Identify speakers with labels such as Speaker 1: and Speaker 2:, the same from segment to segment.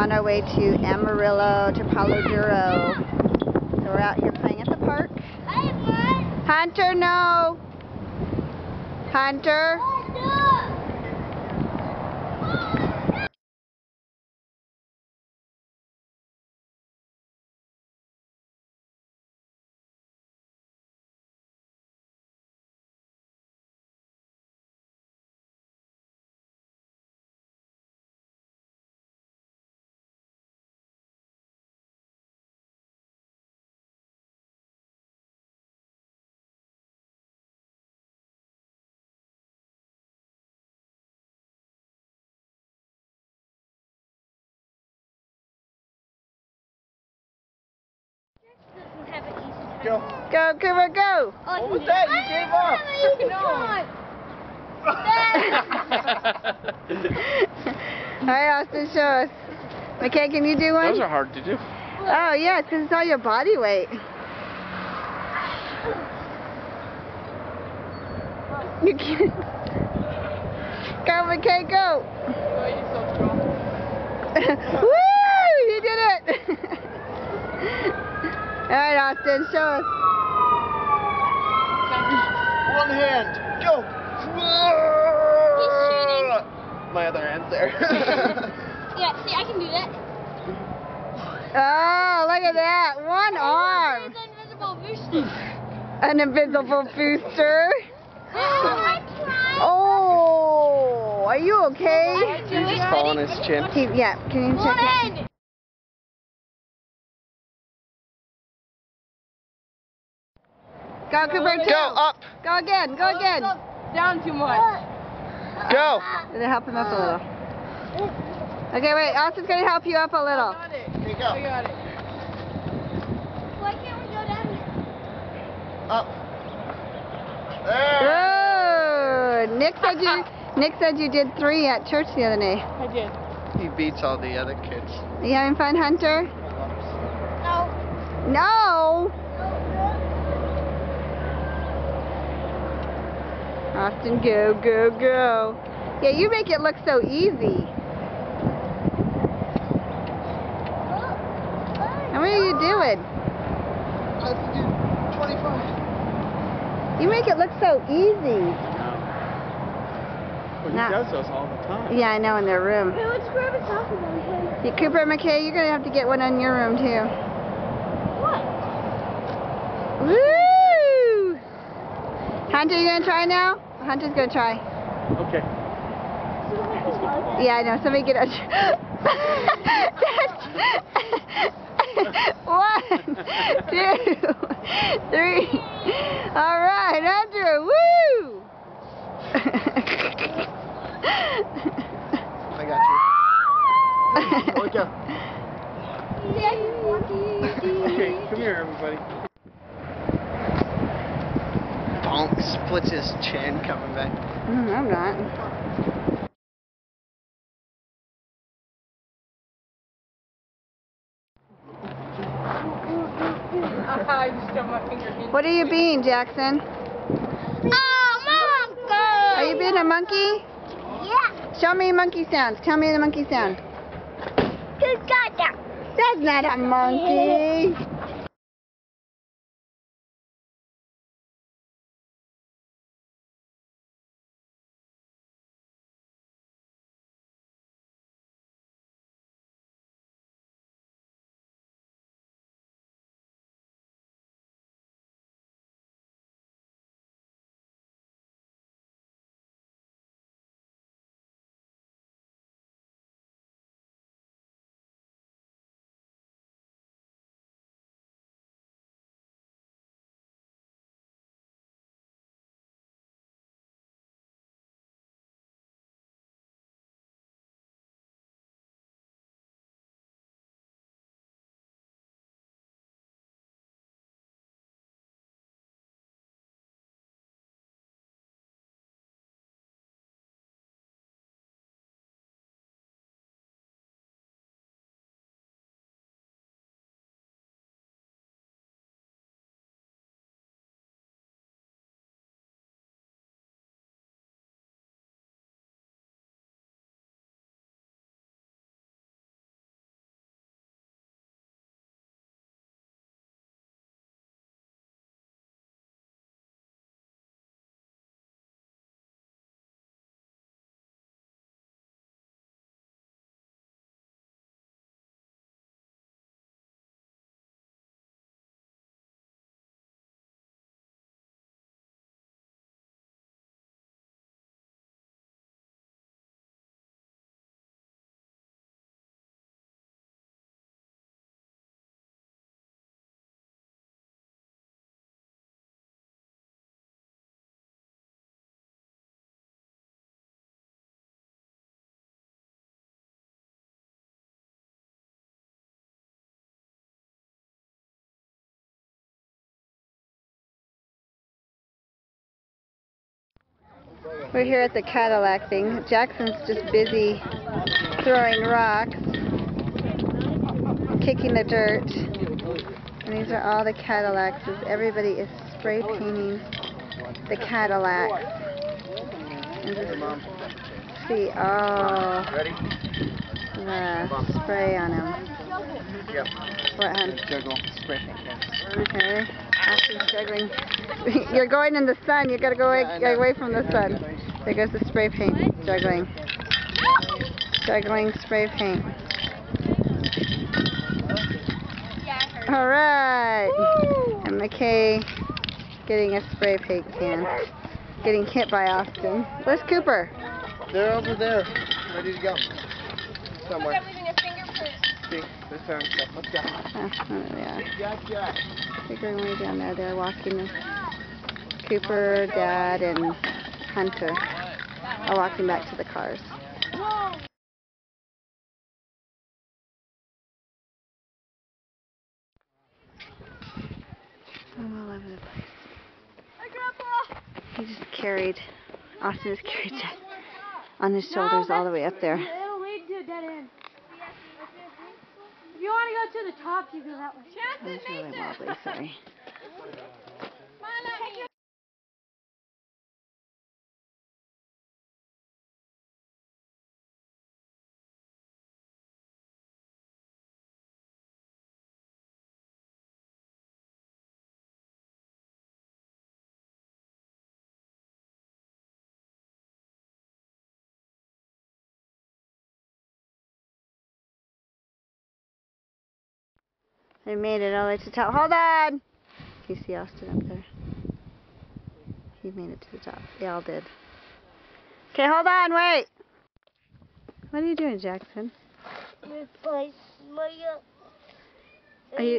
Speaker 1: on our way to Amarillo, to Palo Duro. So we're out here playing at the park. Hunter, no! Hunter!
Speaker 2: Go.
Speaker 1: Go, Cooper, go!
Speaker 2: What was that? You gave up.
Speaker 1: Alright, Austin, show us. McKay, can you do one?
Speaker 2: Those are hard to do.
Speaker 1: Oh, yeah, because it's all your body weight. You can't. Go, McKay, go!
Speaker 2: Oh, you're so strong.
Speaker 1: Woo! You did it! Alright, Austin, show us.
Speaker 2: One hand. Go.
Speaker 3: He's shooting.
Speaker 2: My other hand's there.
Speaker 3: Yeah, see, I can do that.
Speaker 1: Oh, look at that. One arm.
Speaker 3: It's invisible booster.
Speaker 1: An invisible booster.
Speaker 3: I tried.
Speaker 1: Oh, are you okay?
Speaker 2: He's just calling his chin.
Speaker 1: Yeah, can you check it?
Speaker 3: One.
Speaker 1: Go, Cooper, two.
Speaker 2: Go up.
Speaker 1: Go again, go again.
Speaker 3: Down too much.
Speaker 2: Go.
Speaker 1: Did it help him up a little? Okay, wait, Austin's going to help you up a little.
Speaker 2: Here you go.
Speaker 3: I got it. Why can't we go down?
Speaker 2: Up. There.
Speaker 1: Whoa! Nick said you did 3 at church the other day.
Speaker 3: I did.
Speaker 2: He beats all the other kids.
Speaker 1: Are you having fun, Hunter?
Speaker 3: No.
Speaker 1: No! Austin, go, go, go. Yeah, you make it look so easy. How many are you doing?
Speaker 2: I have to do 25.
Speaker 1: You make it look so easy.
Speaker 2: Well, he
Speaker 1: Nah.
Speaker 2: does those all the time.
Speaker 1: Yeah, I know, in their room.
Speaker 3: Hey, let's grab a soccer ball and play.
Speaker 1: Yeah, Cooper and McKay, you're going to have to get one in your room, too.
Speaker 3: What?
Speaker 1: Woo! Hunter, you going to try now? Hunter's going to try.
Speaker 2: Okay.
Speaker 1: Yeah, I know. Somebody get a... 1, 2, 3. All right, Hunter. Woo!
Speaker 2: I got you. Look out. Okay, come here, everybody. Bonk splits his chin coming back.
Speaker 1: I'm not.
Speaker 3: I just stuck my finger in.
Speaker 1: What are you being, Jackson?
Speaker 3: Oh, Mom!
Speaker 1: Are you being a monkey?
Speaker 3: Yeah.
Speaker 1: Show me monkey sounds. Tell me the monkey sound. That's not a monkey. We're here at the Cadillac thing. Jackson's just busy throwing rocks, kicking the dirt. And these are all the Cadillacs. Everybody is spray painting the Cadillacs. And just see all the spray on them.
Speaker 2: Yep.
Speaker 1: What, hon?
Speaker 2: Juggle. Spray paint.
Speaker 1: Okay. Austin's juggling. You're going in the sun. You gotta go away from the sun. There goes the spray paint. Juggling. Juggling spray paint. All right. And McKay getting a spray paint can. Getting hit by Austin. Where's Cooper?
Speaker 2: They're over there, ready to go. Somewhere.
Speaker 3: leaving a fingerprint.
Speaker 2: See, they're throwing stuff. Let's go.
Speaker 1: Oh, yeah.
Speaker 2: Jack.
Speaker 1: They're going way down there. They're walking. Cooper, Dad, and Hunter are walking back to the cars. I'm all over the place.
Speaker 3: Hi, Grandpa.
Speaker 1: He just carried, Austin just carried Dad on his shoulders all the way up there.
Speaker 3: It'll lead to a dead end. If you want to go to the top, you go that way.
Speaker 1: That's really wobbly, sorry. They made it all the way to the top. Hold on! You see Austin up there? He made it to the top. They all did. Okay, hold on, wait! What are you doing, Jackson? Are you...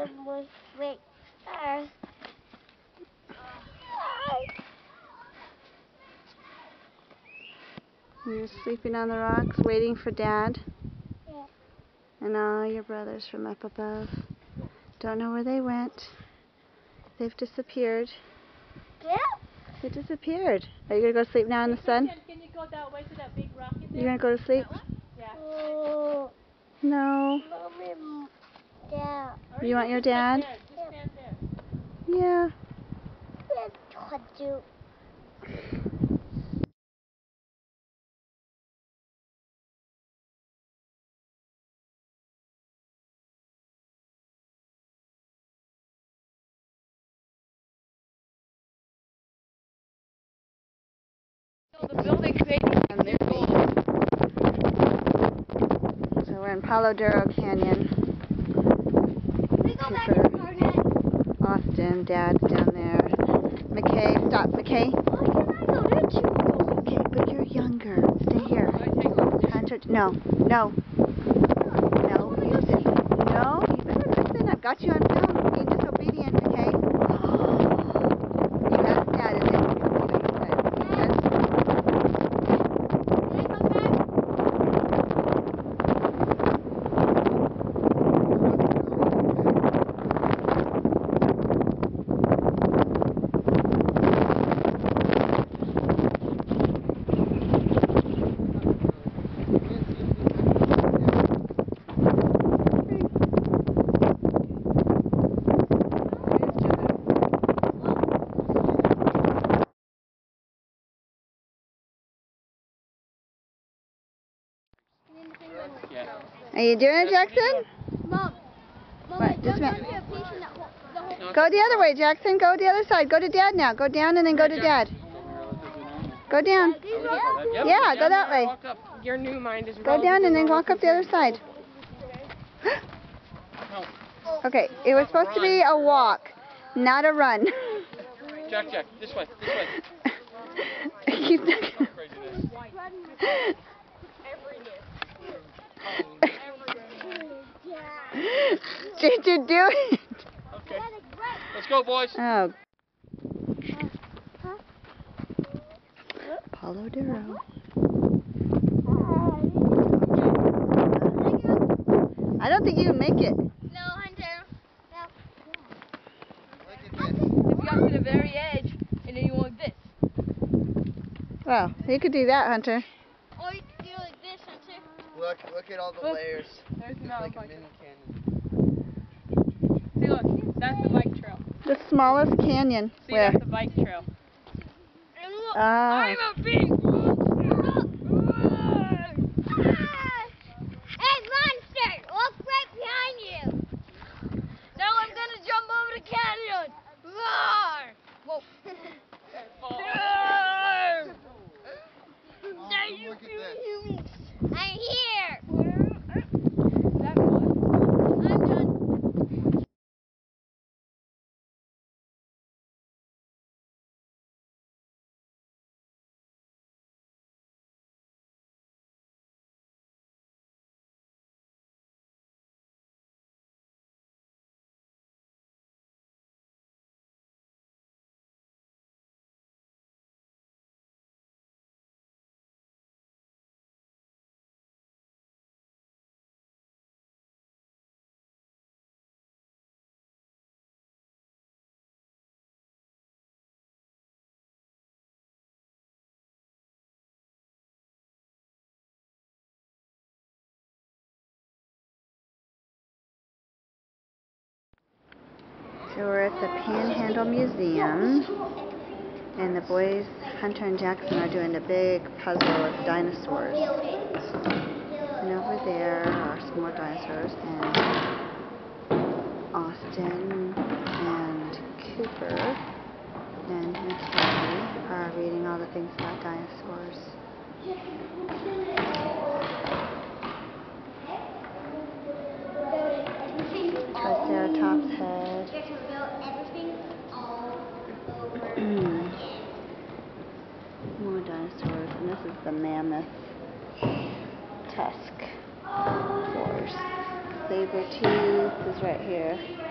Speaker 1: You're sleeping on the rocks, waiting for Dad?
Speaker 3: Yeah.
Speaker 1: And all your brothers from up above. Don't know where they went. They've disappeared.
Speaker 3: Yeah.
Speaker 1: They disappeared. Are you gonna go sleep now in the sun?
Speaker 4: Can you go that way to that big rock in there?
Speaker 1: You gonna go to sleep?
Speaker 4: Yeah.
Speaker 3: Oh,
Speaker 1: No.
Speaker 3: Mommy, Dad.
Speaker 1: You want your dad?
Speaker 4: There, just stand there.
Speaker 1: Yeah.
Speaker 3: What do?
Speaker 4: The building's 80 years old.
Speaker 1: So we're in Palo Duro Canyon.
Speaker 3: We go back in the car, Dad.
Speaker 1: Austin, Dad's down there. McKay, stop, McKay.
Speaker 3: Why can't I go there too?
Speaker 1: Okay, but you're younger. Stay here. Hunter, no, no. No, you sit. No, you better listen. I've got you on film. You're being disobedient, McKay. You ask Dad and then you can see what he said. Yes? Are you doing it, Jackson?
Speaker 3: Mom.
Speaker 1: What? Just a minute.
Speaker 3: minute.
Speaker 1: Go the other way, Jackson. Go the other side. Go to Dad now. Go down and then go to Dad. Go down. Yeah, go that way.
Speaker 4: Walk up. Your new mind is
Speaker 1: Go down and then walk up the other side. Okay, it was supposed to be a walk, not a run.
Speaker 4: Jack, this way, this way.
Speaker 1: He's not Did you do it?
Speaker 4: Okay. Let's go, boys.
Speaker 1: Oh. Palo Duro. I don't think you can make it.
Speaker 3: No, Hunter. No.
Speaker 4: If you got to the very edge, and then you want this.
Speaker 1: Wow, you could do that, Hunter.
Speaker 3: Or you can do like this, Hunter.
Speaker 2: Look at all the
Speaker 4: Look.
Speaker 2: layers.
Speaker 4: There's the
Speaker 2: It's
Speaker 4: mountain
Speaker 2: like a
Speaker 4: bike.
Speaker 2: mini canyon.
Speaker 4: See, look, that's the bike trail.
Speaker 1: The smallest canyon.
Speaker 4: See,
Speaker 1: Where?
Speaker 4: that's the bike trail.
Speaker 3: And look,
Speaker 1: Ah.
Speaker 3: I'm a big monster. Hey, monster! Look right behind you. Now I'm gonna jump over the canyon. Roar! Whoa. There you
Speaker 2: Look at this.
Speaker 3: I'm here.
Speaker 4: Is that mud?
Speaker 3: I'm done.
Speaker 1: So we're at the Panhandle Museum, and the boys, Hunter and Jackson, are doing a big puzzle of dinosaurs. And over there are some more dinosaurs, and Austin and Cooper and McKay are reading all the things about dinosaurs. Triceratops head. More dinosaurs, and this is the mammoth tusk horse. Saber-tooth is right here.